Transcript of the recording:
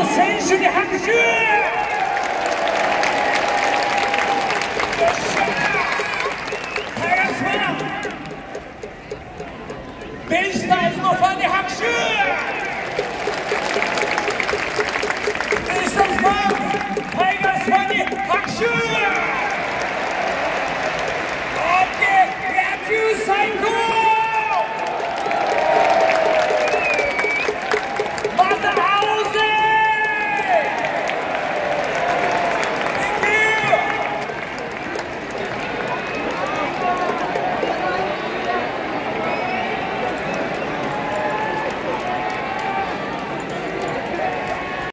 選手に拍手。よっしゃー、タイガースファン、ベイスターズのファンに拍手。